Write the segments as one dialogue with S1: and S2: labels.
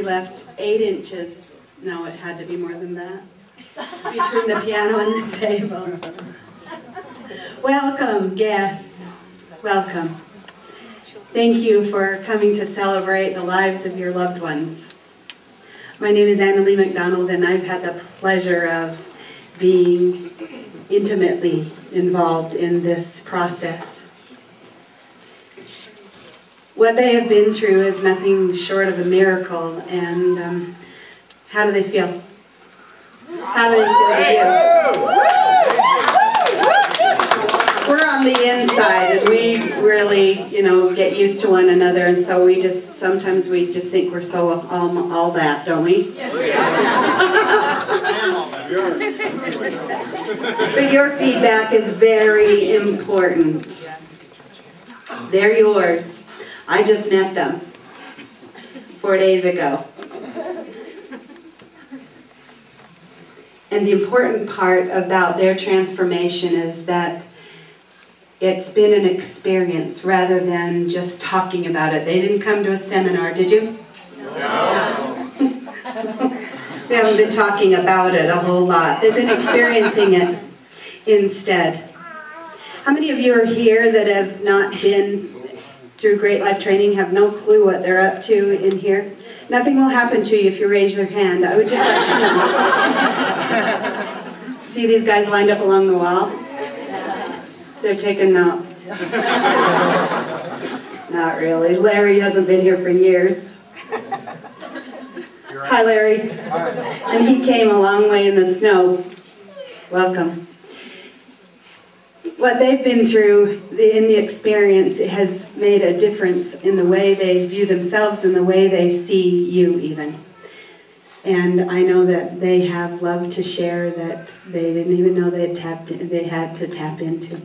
S1: left 8 inches. No, it had to be more than that. Between the piano and the table. Welcome, guests. Welcome. Thank you for coming to celebrate the lives of your loved ones. My name is Anna Lee McDonald, and I've had the pleasure of being intimately involved in this process. What they have been through is nothing short of a miracle, and how do they feel? How do they feel to you? We're on the inside, and we really, get used to one another, and so sometimes we just think we're so all that, don't we? But your feedback is very important. They're yours. I just met them 4 days ago. And the important part about their transformation is that it's been an experience rather than just talking about it. They didn't come to a seminar, did you? No. We haven't been talking about it a whole lot. They've been experiencing it instead. How many of you are here that have not been through Great Life Training, have no clue what they're up to in here? Nothing will happen to you if you raise your hand. I would just like to know. See these guys lined up along the wall? They're taking notes. Not really. Larry hasn't been here for years. Hi, Larry. Hi. And he came a long way in the snow. Welcome. What they've been through in the experience has made a difference in the way they view themselves and the way they see you even. And I know that they have love to share that they didn't even know they had to tap into.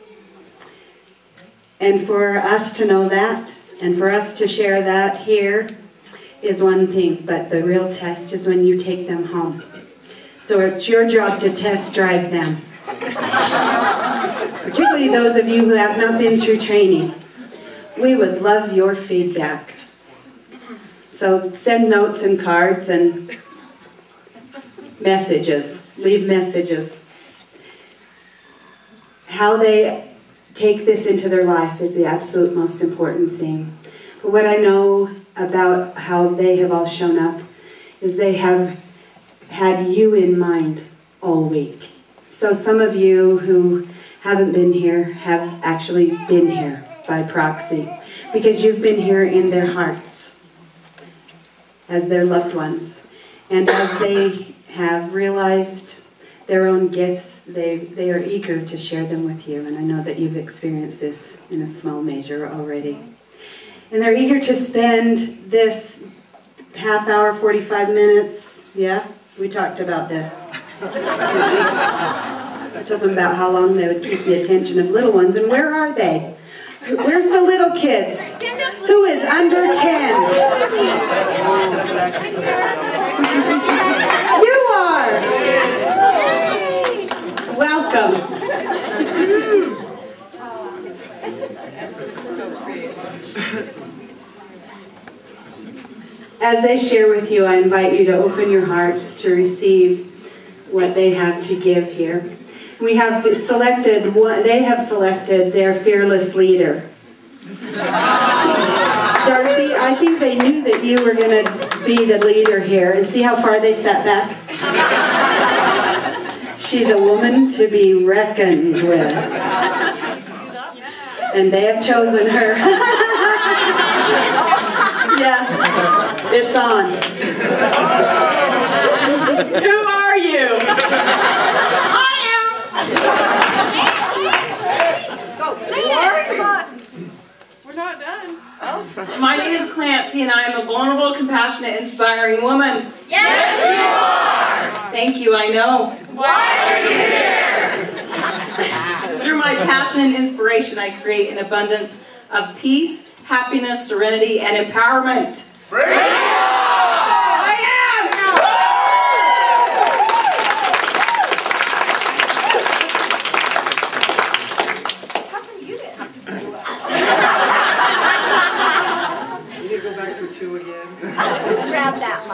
S1: And for us to know that, and for us to share that here, is one thing, but the real test is when you take them home. So it's your job to test drive them. Particularly those of you who have not been through training. We would love your feedback. So send notes and cards and messages. Leave messages. How they take this into their life is the absolute most important thing. But what I know about how they have all shown up is they have had you in mind all week. So some of you who haven't been here have actually been here by proxy, because you've been here in their hearts as their loved ones. And as they have realized their own gifts, they are eager to share them with you. And I know that you've experienced this in a small measure already. And they're eager to spend this half hour, 45 minutes, yeah? We talked about this. I told them about how long they would keep the attention of little ones. And where are they? Where's the little kids? Who is under 10? You are! Welcome. As they share with you, I invite you to open your hearts to receive what they have to give here. We have selected they have selected their fearless leader. Darcy, I think they knew that you were going to be the leader here, and see how far they sat back? She's a woman to be reckoned with. And they have chosen her. Yeah, it's on. Who are you? I am.
S2: We're not done. Oh.
S3: My name is Clancy, and I am a vulnerable, compassionate, inspiring woman.
S2: Yes, you are.
S3: Thank you, I know.
S2: Why are you here?
S3: Through my passion and inspiration, I create an abundance of peace, happiness, serenity, and empowerment.
S2: Bring it on!
S3: I am!
S2: How come you didn't have to do that?
S4: You need to go back through 2 again.
S2: Grab that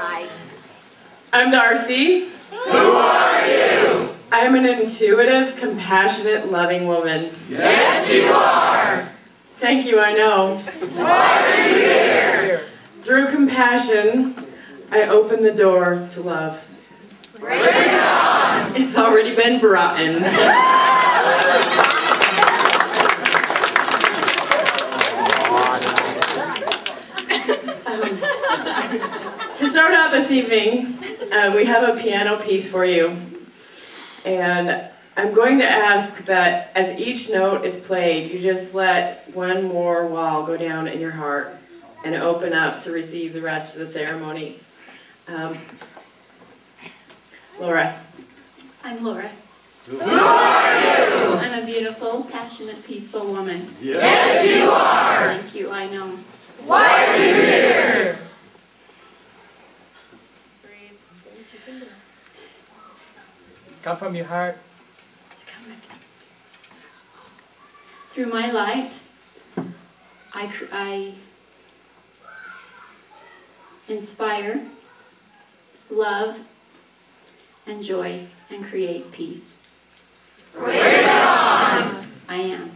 S4: Darcy.
S2: Who are you?
S4: I am an intuitive, compassionate, loving woman.
S2: Yes, you are.
S4: Thank you, I know.
S2: Why are you here?
S4: Through compassion, I open the door to love.
S2: Bring it on.
S4: It's already been brought in. To start out this evening, we have a piano piece for you. And I'm going to ask that as each note is played, you just let one more wall go down in your heart and open up to receive the rest of the ceremony. Laura.
S5: I'm Laura.
S2: Who are you?
S5: I'm a beautiful, passionate, peaceful woman.
S2: Yes, you are.
S5: Thank you, I know.
S2: Why are you here?
S6: Come from your heart.
S5: Through my light, I inspire, love, and joy, and create peace.
S2: Bring it on.
S5: I am.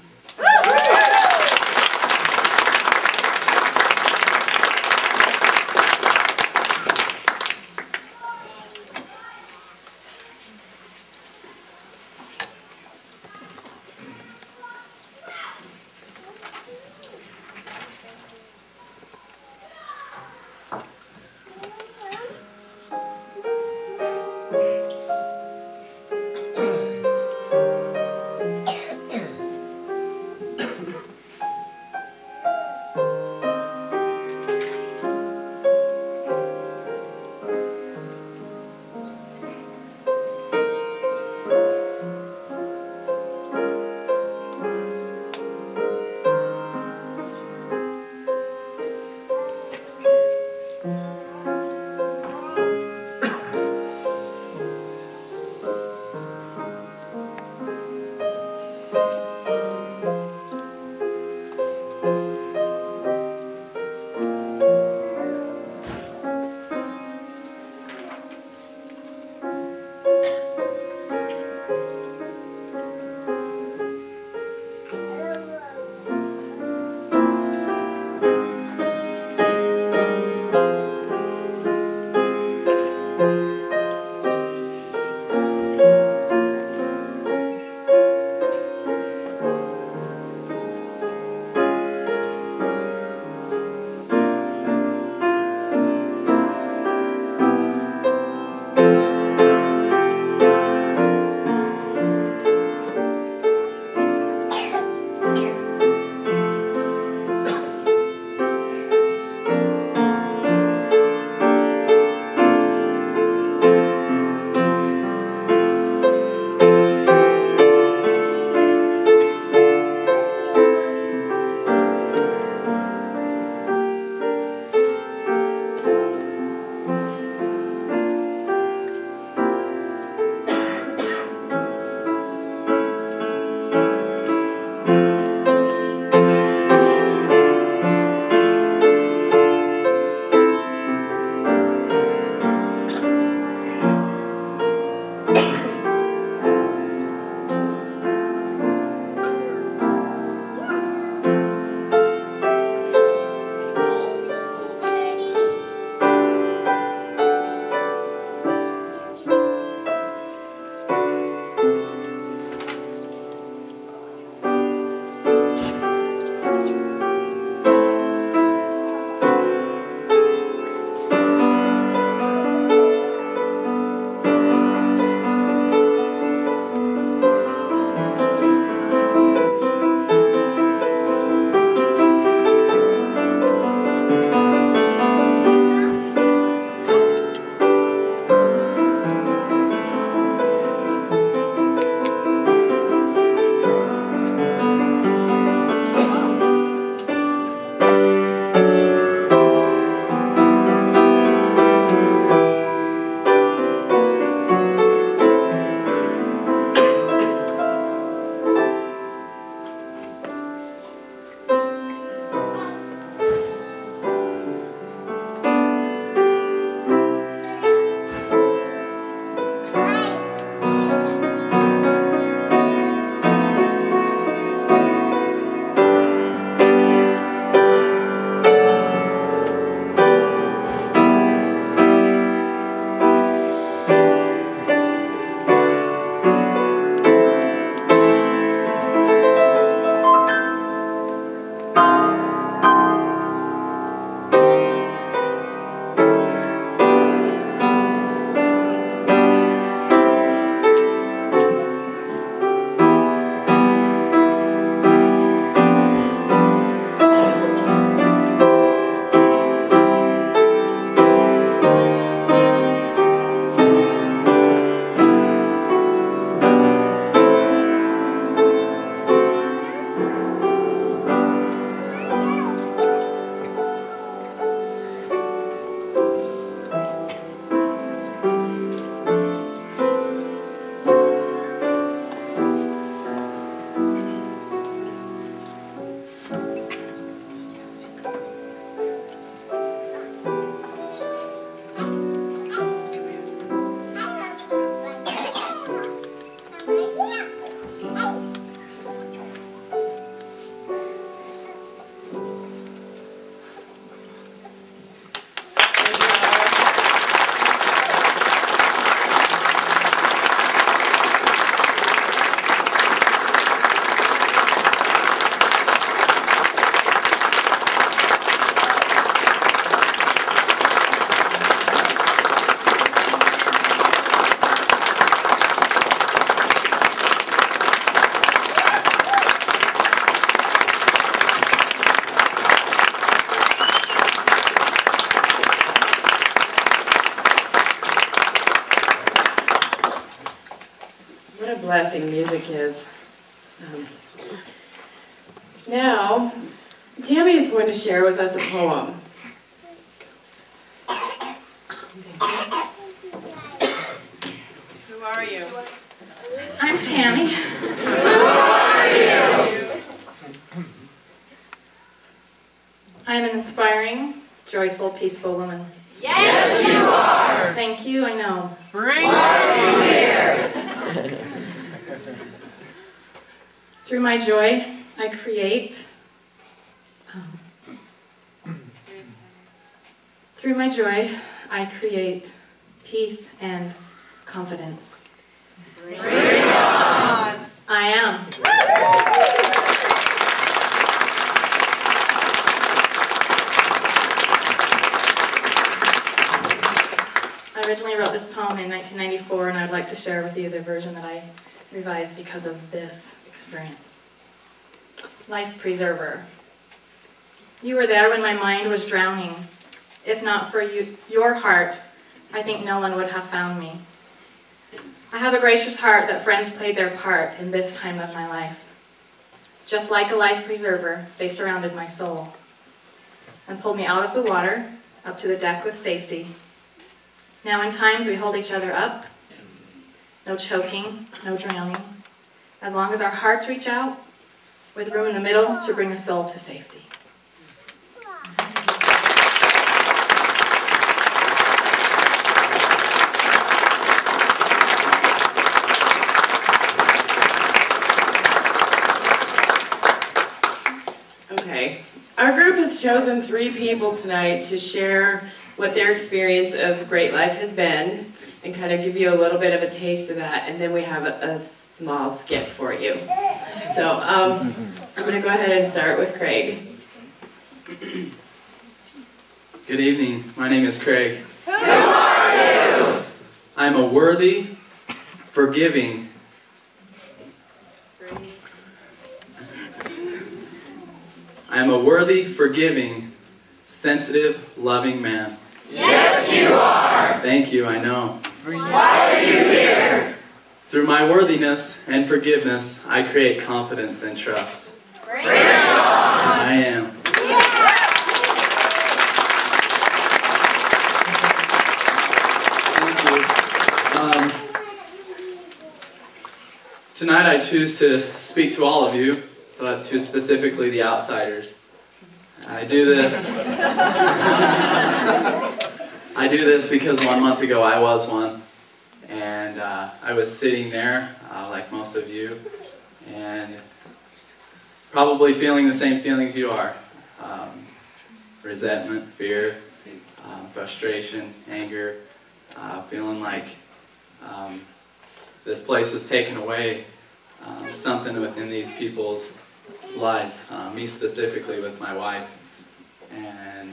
S4: What a blessing music is. Now, Tammy is going to share with us a poem. Who are you?
S5: I'm Tammy.
S2: Who are you?
S5: I'm an inspiring, joyful, peaceful woman.
S2: Yes, you are.
S5: Thank you, I know.
S2: Why are you here?
S5: Through my joy, I create. Through my joy, I create peace and confidence.
S2: Bring it on.
S5: I am. I originally wrote this poem in 1994, and I'd like to share with you the version that I revised because of this experience. Life preserver. You were there when my mind was drowning. If not for you, your heart, I think no one would have found me. I have a gracious heart that friends played their part in this time of my life. Just like a life preserver, they surrounded my soul and pulled me out of the water, up to the deck with safety. Now in times we hold each other up. No choking, no drowning. As long as our hearts reach out, with room in the middle to bring a soul to safety.
S4: Okay, our group has chosen 3 people tonight to share what their experience of Great Life has been and kind of give you a little bit of a taste of that, and then we have a small skit for you. So I'm going to go ahead and start with Craig.
S7: Good evening, my name is Craig.
S2: Who are you?
S7: I'm a worthy, forgiving, sensitive, loving man.
S2: Yes, you are.
S7: Thank you, I know.
S2: Why are you here?
S7: Through my worthiness and forgiveness, I create confidence and trust.
S2: Bring it on.
S7: I am. Thank you. Tonight I choose to speak to all of you, but to specifically the outsiders. I do this because 1 month ago I was one, and I was sitting there like most of you, and probably feeling the same feelings you are. Resentment, fear, frustration, anger, feeling like this place was taken away, something within these people's lives, me specifically with my wife, and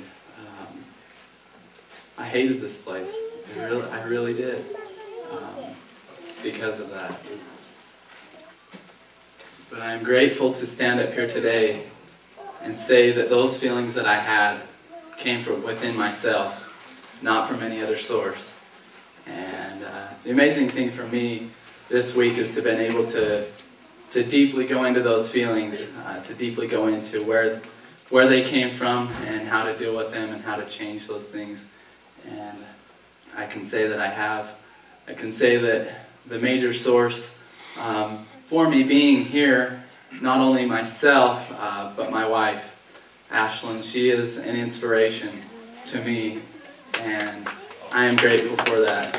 S7: I hated this place. I really did, because of that. But I'm grateful to stand up here today and say that those feelings that I had came from within myself, not from any other source. And the amazing thing for me this week is to have been able to deeply go into those feelings, to deeply go into where they came from and how to deal with them and how to change those things. And I can say that I have. I can say that the major source for me being here, not only myself, but my wife, Ashlyn, she is an inspiration to me, and I am grateful for that.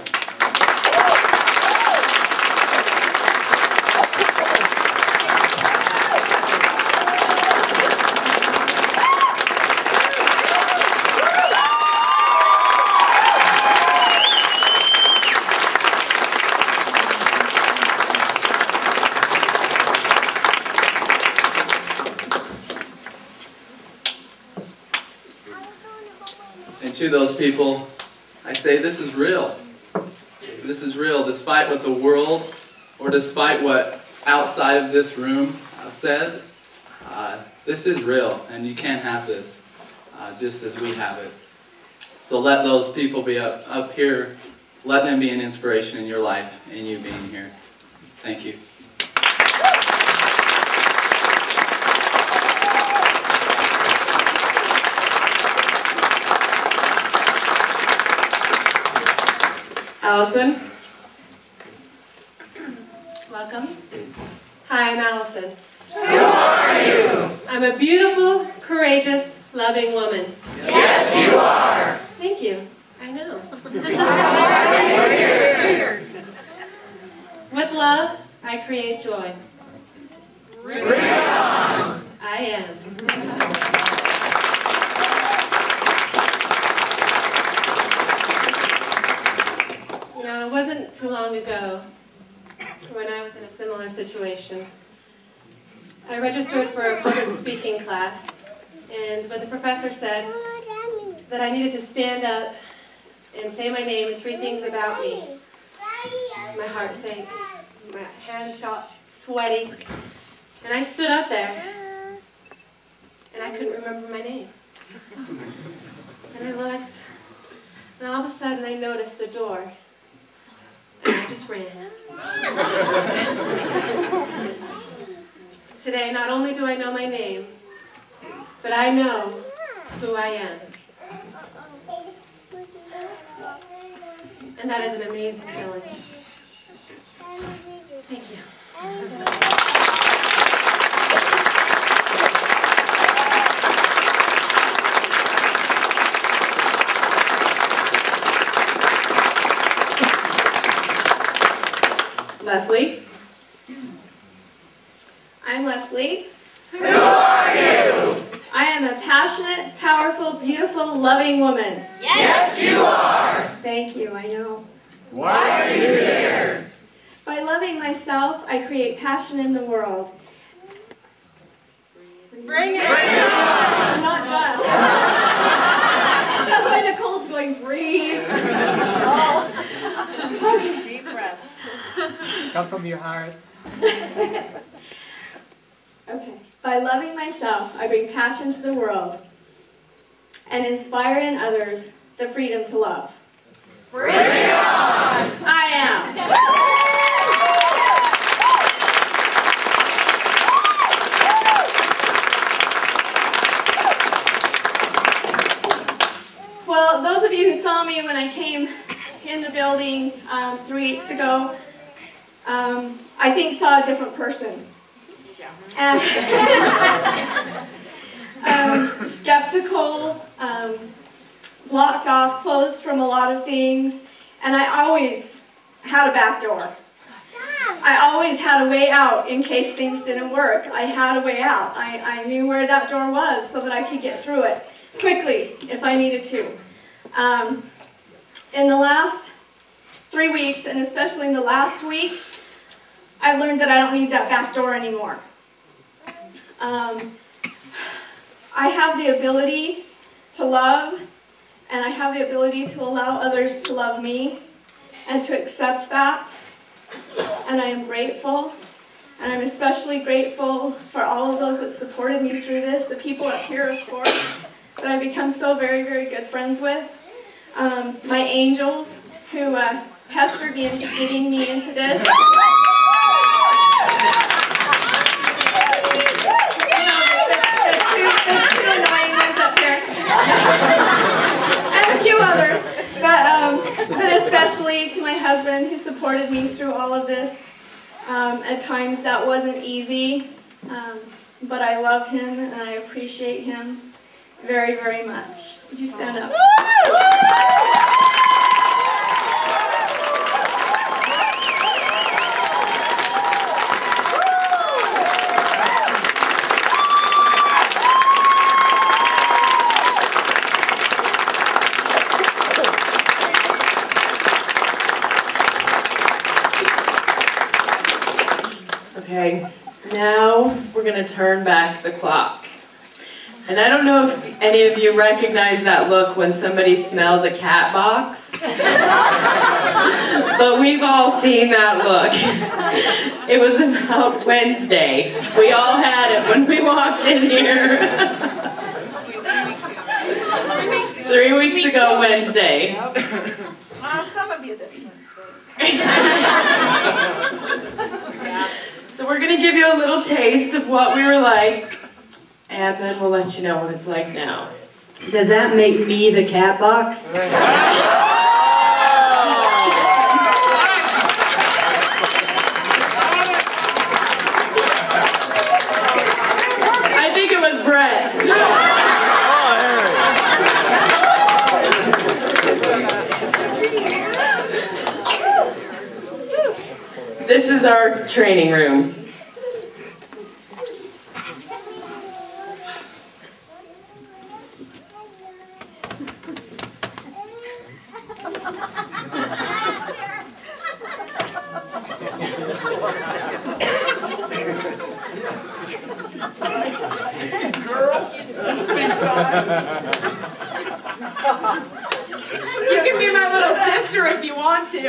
S7: To those people, I say this is real. This is real, despite what the world, or despite what outside of this room says. This is real, and you can't have this, just as we have it. So let those people be up here. Let them be an inspiration in your life, and you being here. Thank you.
S4: Allison?
S8: Welcome. Hi, I'm Allison.
S2: Who are you?
S8: I'm a beautiful, courageous, loving woman.
S2: Yes, you are.
S8: Thank you. I know. With love, I create joy.
S2: Bring it on.
S8: I am. You know, it wasn't too long ago when I was in a similar situation. I registered for a public speaking class, and when the professor said that I needed to stand up and say my name and 3 things about me, my heart sank, my hands got sweaty, and I stood up there, and I couldn't remember my name. And I looked, and all of a sudden I noticed a door, and I just ran. Today, not only do I know my name, but I know who I am. And that is an amazing feeling. Thank you.
S4: Leslie?
S9: I'm Leslie.
S2: Who are you?
S9: I am a passionate, powerful, beautiful, loving woman.
S2: Yes, you are.
S9: Thank you, I know.
S2: Why are you here?
S9: By loving myself, I create passion in the world.
S8: Bring it
S9: I'm not done. That's why Nicole's going, breathe. Oh.
S5: Deep breath.
S6: Come from your heart.
S9: Okay. By loving myself, I bring passion to the world and inspire in others the freedom to love.
S2: Bring it on.
S9: I am. Well, those of you who saw me when I came in the building 3 weeks ago, I think saw a different person. Skeptical, blocked off, closed from a lot of things, and I always had a back door. I always had a way out in case things didn't work. I had a way out. I knew where that door was so that I could get through it quickly if I needed to. In the last 3 weeks, and especially in the last week, I've learned that I don't need that back door anymore. I have the ability to love, and I have the ability to allow others to love me and to accept that. And I am grateful, and I'm especially grateful for all of those that supported me through this, the people up here, of course, that I've become so very, very good friends with. My angels who pestered me into getting me into this. The two annoying ones up here. And a few others. But especially to my husband who supported me through all of this. At times that wasn't easy. But I love him and I appreciate him very, very much. Would you stand up?
S4: Okay, now we're going to turn back the clock. And I don't know if any of you recognize that look when somebody smells a cat box. But we've all seen that look. It was about Wednesday. We all had it when we walked in here. 3 weeks ago Wednesday.
S3: Some of you this Wednesday.
S4: gonna give you a little taste of what we were like, and then we'll let you know what it's like now.
S1: Does that make me the cat box?
S4: I think it was Brett. This is our training room. You can be my little sister if you want to.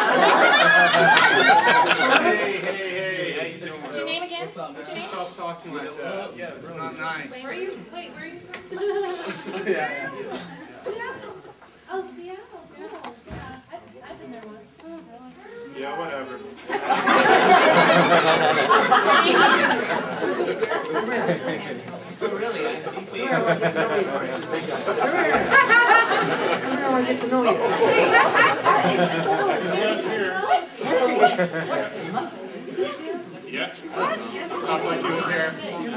S10: Hey, how you doing?
S5: What's your name again? What's your name?
S10: Stop talking like that. It's not nice.
S5: Where are you? Wait, where are you from?
S10: Yeah.
S8: Seattle. Oh, Seattle. Cool. Yeah, I've been there once. Oh, really?
S10: Yeah, whatever. Yeah. Talk like you were there.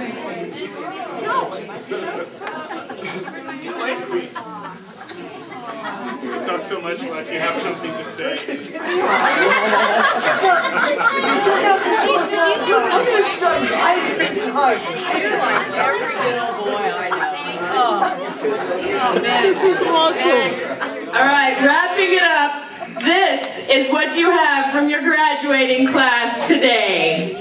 S10: Get away from me. You talk so much like you have something to say.
S4: All right, wrapping it up. This is what you have from your graduating class today.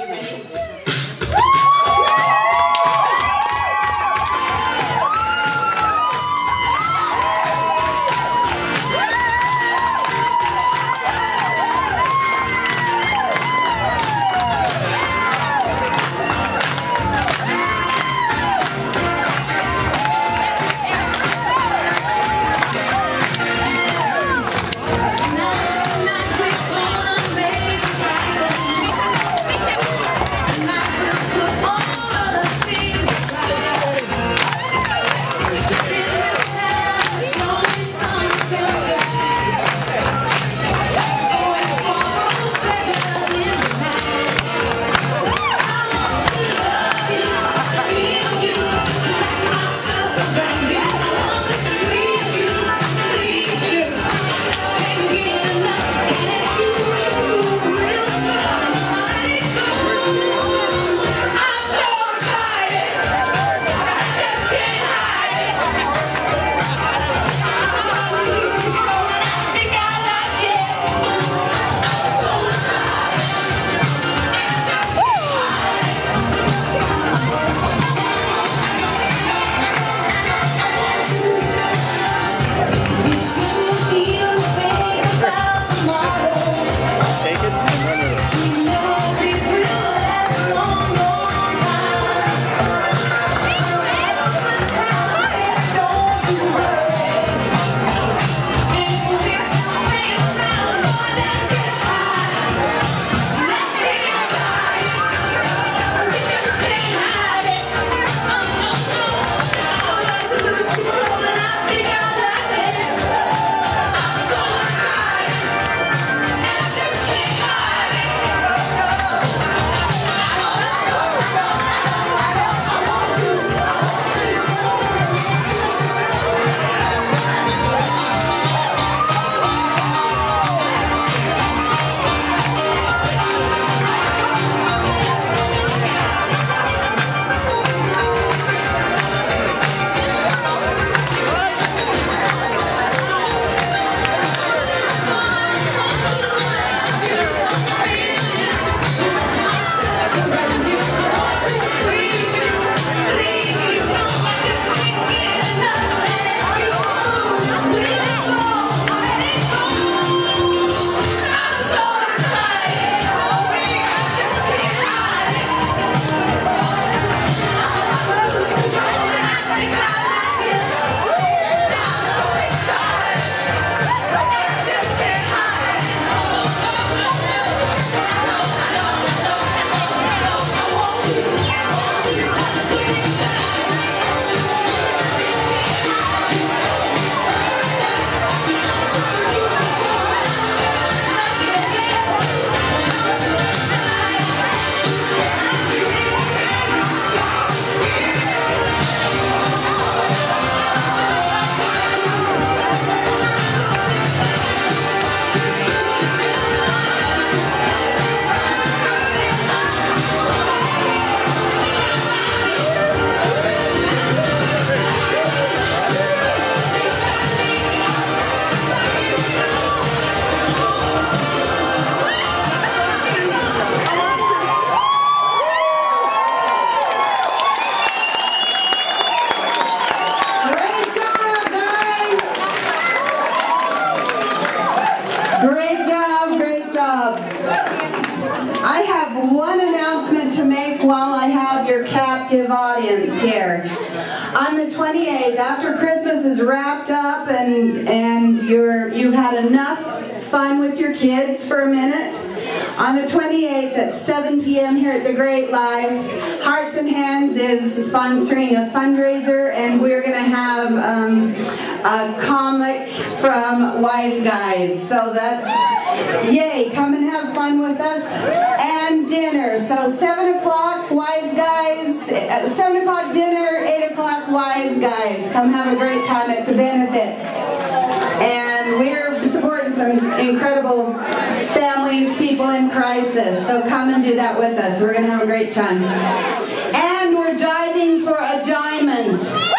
S1: to make while I have your captive audience here. On the 28th, after Christmas is wrapped up and you've had enough fun with your kids for a minute, on the 28th at 7 p.m. here at the Great Life, Hearts and Hands is sponsoring a fundraiser, and we're going to have a comic from Wise Guys. So that's, yay, come and have fun with us. And dinner. So 7 o'clock, Wise Guys, 7 o'clock dinner, 8 o'clock, Wise Guys. Come have a great time. It's a benefit. And we're supporting some incredible families, people in crisis. So come and do that with us. We're going to have a great time. And we're diving for a diamond.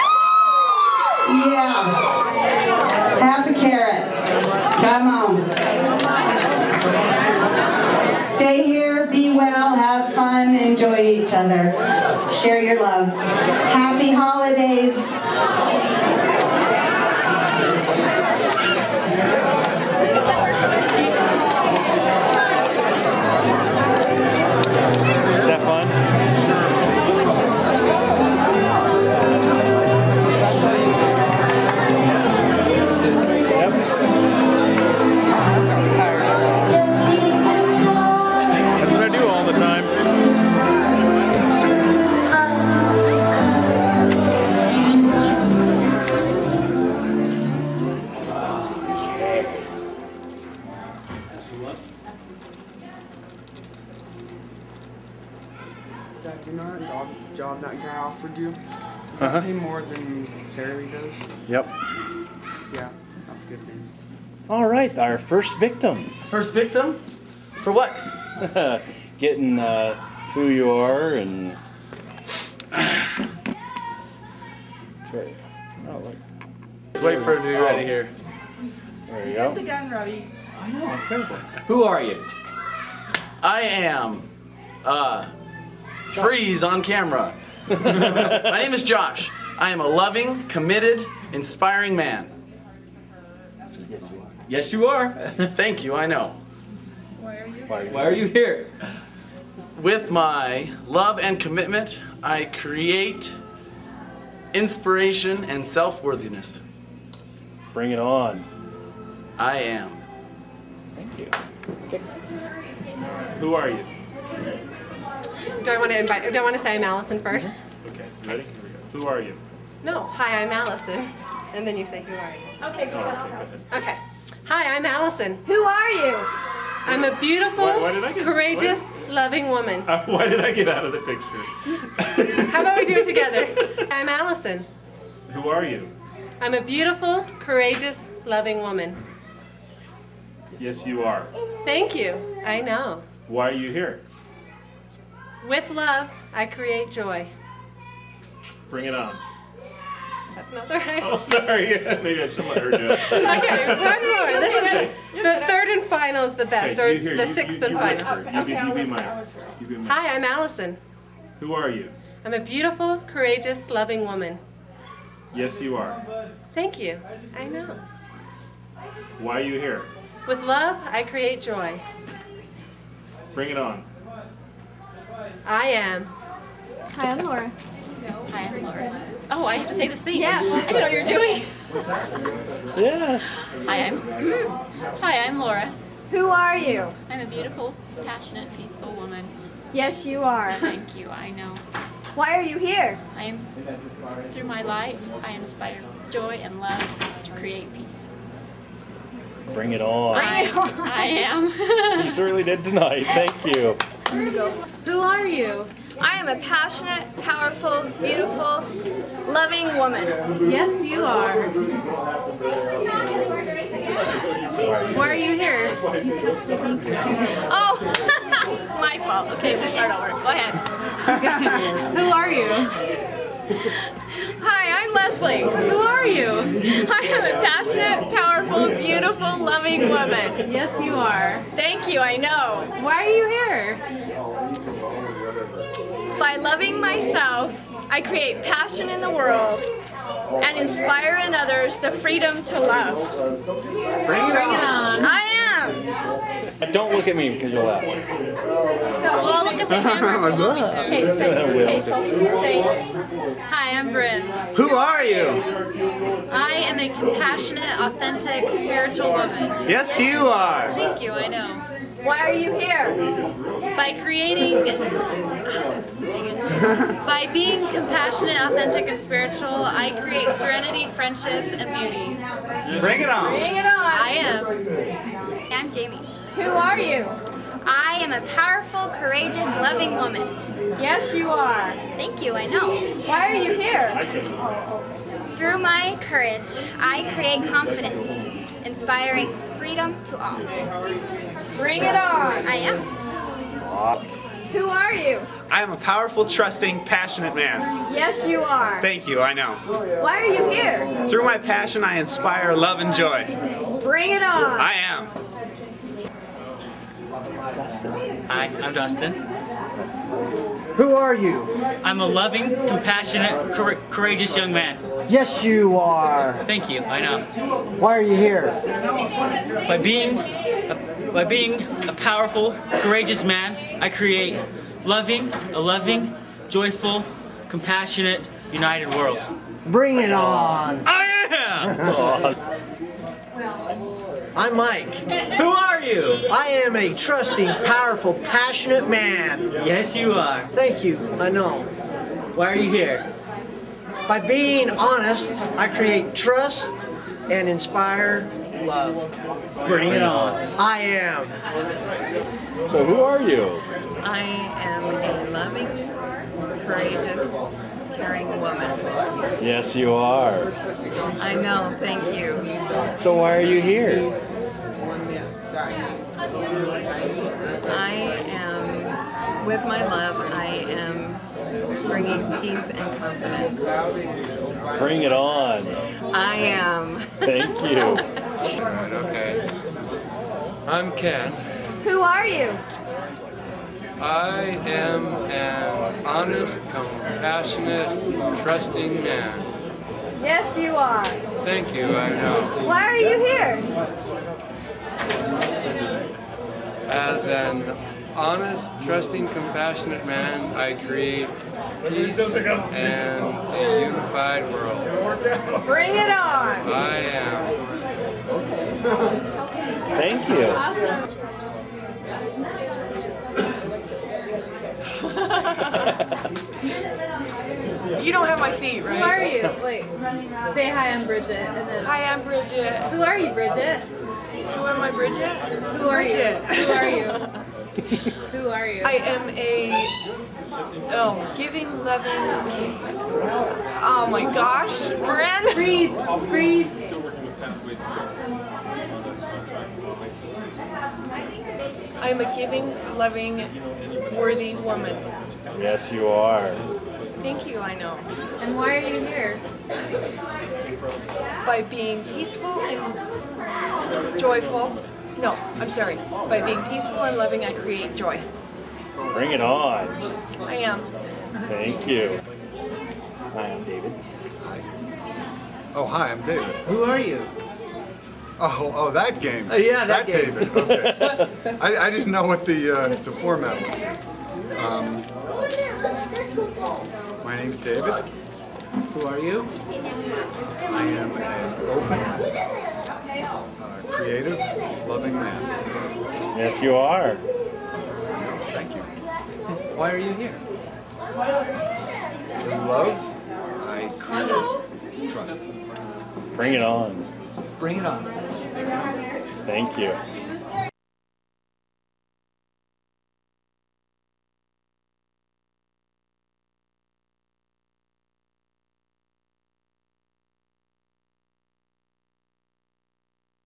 S1: Yeah. Half a carat. Come on. Stay here, be well, have fun, enjoy each other. Share your love. Happy holidays.
S6: Is that fun? That's what I do all the time.
S11: Dad, you know that job that guy offered you? Does that pay more than Sarah does?
S6: Yep.
S11: Yeah, that's good news.
S6: All right, our first victim.
S12: First victim? For what?
S6: Getting who you are and. Okay. Oh, look.
S12: Let's wait for her to be ready here.
S6: There you
S3: Jump
S6: go.
S3: the gun, Robbie.
S6: I know, I'm terrible.
S12: Who are you? I am Freeze on camera. My name is Josh. I am a loving, committed, inspiring man. Yes, you are. Thank you, I know.
S6: Why are you here?
S12: With my love and commitment, I create inspiration and self-worthiness.
S6: Bring it on.
S12: I am.
S6: Thank you.
S10: Who are you?
S8: Do I want to invite? Do I want to say I'm Allison first?
S10: Okay, ready? Here we go. Who are you?
S8: No. Hi, I'm Allison. And then you say, who are you?
S9: Okay, go ahead.
S10: Okay, go ahead.
S8: Okay. Hi, I'm Allison.
S9: Who are you?
S8: I'm a beautiful,
S10: Why did I get-
S8: courageous, loving woman.
S10: Why did I get out of the picture?
S8: How about we do it together? I'm Allison.
S10: Who are you?
S8: I'm a beautiful, courageous, loving woman.
S10: Yes, you are.
S8: Thank you. I know.
S10: Why are you here?
S8: With love, I create joy.
S10: Bring it on.
S8: That's not the right.
S10: Oh, sorry. Maybe I should let her do it.
S8: Okay, one more. This is the third and final is the best,
S10: Okay,
S8: or
S10: you here,
S8: the
S10: you-
S8: sixth
S10: you
S8: and
S10: whisper.
S8: final.
S10: You be mine. You be mine.
S8: Hi, I'm Allison.
S10: Who are you?
S8: I'm a beautiful, courageous, loving woman.
S10: Yes, you are.
S8: Thank you. I know.
S10: Why are you here?
S8: With love, I create joy.
S10: Bring it on.
S8: I am.
S9: Hi, I'm Laura.
S13: Hi, I'm Laura. Oh, I have to say this thing.
S9: Yes.
S13: I didn't know what you were doing.
S6: Yes.
S13: Hi, I'm Laura.
S9: Who are you?
S13: I'm a beautiful, passionate, peaceful woman.
S9: Yes, you are.
S13: Thank you. I know.
S9: Why are you here?
S13: I am. Through my light, I inspire joy and love to create peace.
S6: Bring it on.
S13: I am.
S6: You certainly did tonight. Thank you.
S5: Who are you?
S9: I am a passionate, powerful, beautiful, loving woman.
S5: Yes, you are. Why are you here?
S9: Oh, my fault. Okay, we'll start over. Go ahead.
S5: Who are you?
S9: Hi, I'm Leslie.
S5: Who are you?
S9: I am a passionate, powerful, beautiful, loving woman.
S5: Yes, you are.
S9: Thank you, I know.
S5: Why are you here?
S9: By loving myself, I create passion in the world and inspire in others the freedom to love.
S6: Bring it
S5: on.
S9: I am.
S6: Don't look at me because you'll laugh.
S9: Well, I'll look at
S13: at the camera if you want me to. Okay, say. Hi, I'm Bryn.
S14: Who are you?
S13: I am a compassionate, authentic, spiritual woman.
S14: Yes, you are.
S13: Thank you, I know.
S9: Why are you here?
S13: By by being compassionate, authentic, and spiritual, I create serenity, friendship, and beauty.
S14: Bring it on.
S9: Bring it on.
S13: I am. I'm Jamie.
S9: Who are you?
S13: I am a powerful, courageous, loving woman.
S9: Yes, you are.
S13: Thank you, I know.
S9: Why are you here?
S13: Through my courage, I create confidence, inspiring freedom to all.
S9: Bring it on.
S13: I am.
S9: Who are you?
S14: I am a powerful, trusting, passionate man.
S9: Yes, you are.
S14: Thank you, I know.
S9: Why are you here?
S14: Through my passion, I inspire love and joy.
S9: Bring it on.
S14: I am.
S15: Hi, I'm Dustin.
S16: Who are you?
S15: I'm a loving, compassionate, courageous young man.
S16: Yes, you are.
S15: Thank you, I know.
S16: Why are you here?
S15: By being a powerful, courageous man, I create a loving, joyful, compassionate, united world.
S16: Bring it on.
S15: I am!
S16: I'm Mike.
S15: Who are you?
S16: I am a trusting, powerful, passionate man.
S15: Yes, you are.
S16: Thank you, I know.
S15: Why are you here?
S16: By being honest, I create trust and inspire love.
S15: Bring it on.
S16: I am.
S6: So who are you?
S17: I am a loving, courageous, caring woman.
S6: Yes, you are.
S17: I know, thank you.
S6: So why are you here?
S17: I am, with my love, I am bringing peace and confidence.
S6: Bring it on.
S17: I am.
S6: Thank you.
S18: Right, okay. I'm Ken.
S9: Who are you?
S18: I am an honest, compassionate, trusting man.
S9: Yes, you are.
S18: Thank you, I know.
S9: Why are you here?
S18: As an honest, trusting, compassionate man, I create peace and a unified world.
S9: Bring it on.
S18: I am.
S6: Thank you.
S9: Awesome.
S19: You don't have my feet, right?
S5: Who are you? Wait. Say hi, I'm Bridget. And then,
S19: Hi, I'm Bridget.
S5: who are you, Bridget?
S19: Who am I, Bridget?
S5: Who are
S19: Bridget.
S5: you? Who are you? Who are you?
S19: I am a giving, loving. Oh my gosh, Bren.
S5: Freeze. Freeze.
S19: I am a giving, loving, worthy woman.
S6: Yes, you are.
S19: Thank you, I know.
S5: And why are you here?
S19: By being peaceful and joyful. No, I'm sorry. By being peaceful and loving, I create joy.
S6: Bring it on.
S19: I am.
S6: Thank you. Hi, I'm David.
S20: Oh, hi, I'm David.
S16: Who are you?
S20: Oh, that game.
S16: Yeah, that game.
S20: David. Okay. I didn't know what the format was. My name's David.
S16: Who are you?
S20: I am an open, creative, loving man.
S6: Yes, you are.
S20: Thank you.
S16: Why are you here?
S20: Through love, I create trust.
S6: Bring it on.
S16: Bring it on.
S6: Thank you.